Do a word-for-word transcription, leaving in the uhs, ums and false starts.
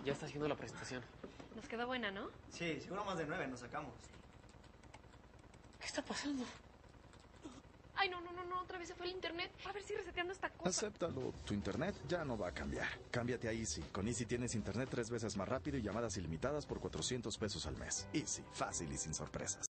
Ya está haciendo la presentación. Nos quedó buena, ¿no? Sí, seguro más de nueve nos sacamos. ¿Qué está pasando? Ay, no, no, no, no, otra vez se fue el internet. A ver si reseteando esta cosa. Acéptalo, tu internet ya no va a cambiar. Cámbiate a Easy. Con Easy tienes internet tres veces más rápido y llamadas ilimitadas por cuatrocientos pesos al mes. Easy, fácil y sin sorpresas.